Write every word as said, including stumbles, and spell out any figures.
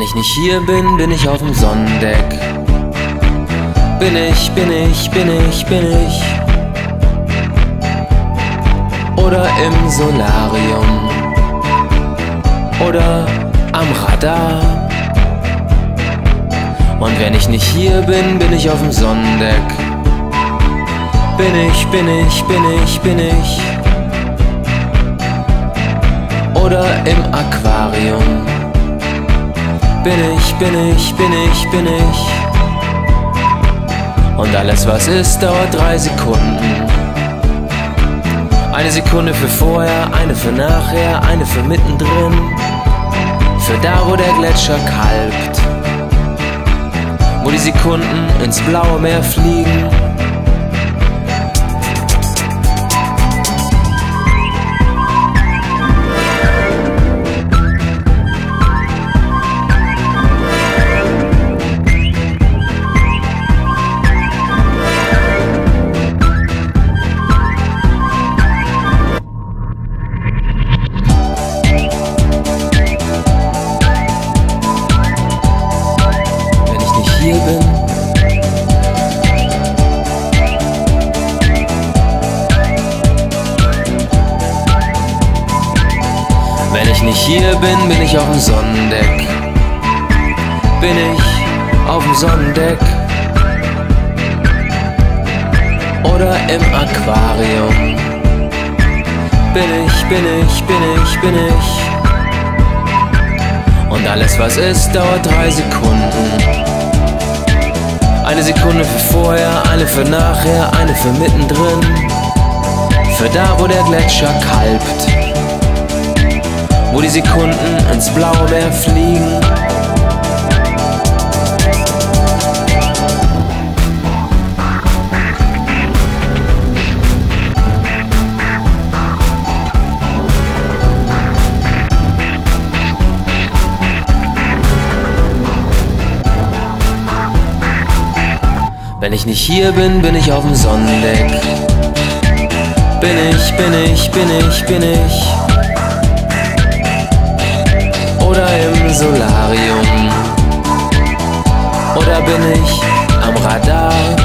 Wenn ich nicht hier bin, bin ich auf dem Sonnendeck. Bin ich, bin ich, bin ich, bin ich. Oder im Solarium. Oder am Radar. Und wenn ich nicht hier bin, bin ich auf dem Sonnendeck. Bin ich, bin ich, bin ich, bin ich. Oder im Aquarium. Bin ich, bin ich, bin ich, bin ich. Und alles was ist, dauert drei Sekunden. Eine Sekunde für vorher, eine für nachher, eine für mittendrin. Für da, wo der Gletscher kalbt. Wo die Sekunden ins blaue Meer fliegen. Hier bin. Wenn ich nicht hier bin, bin ich auf dem Sonnendeck. Bin ich auf dem Sonnendeck. Oder im Aquarium. Bin ich, bin ich, bin ich, bin ich. Und alles was ist, dauert drei Sekunden. Eine Sekunde für vorher, eine für nachher, eine für mittendrin. Für da, wo der Gletscher kalbt. Wo die Sekunden ins blaue Meer fliegen. Wenn ich nicht hier bin, bin ich auf dem Sonnendeck. Bin ich, bin ich, bin ich, bin ich. Oder im Solarium. Oder bin ich am Radar.